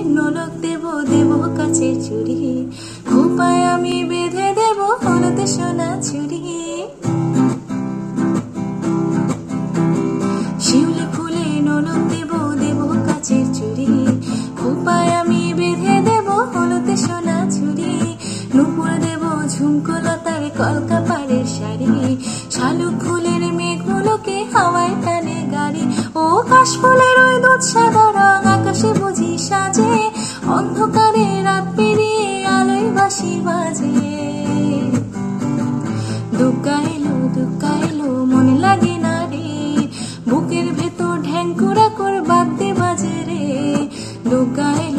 নোলক দেব দেব কাছের চুড়ি, খোপায় আমি বেঁধে দেব হলুদ সোনা চুড়ি। শিউলি ফুলে নোলক দেব দেব কাছের চুড়ি, খোপায় আমি বেঁধে দেব হলুদ সোনা চুড়ি। নুপুর দেব ঝুমকো লতার কলকাপাড়ের শাড়ি, শালুক ফুলের মেঘগুলোকে হাওয়ায় টানে গাড়ি। ও কাশফুলের ওই দুধ সাদা রং আকাশে বুঝি সাজে, অন্ধকারে রাত পেরিয়ে আলোয় বাঁশি বাজে। দুগ্গা এলো মনে লাগে না রে, বুকের ভেতর ঢ্যাঙ্কুরা কর বাদ্যে বাজে রে। দুগ্গা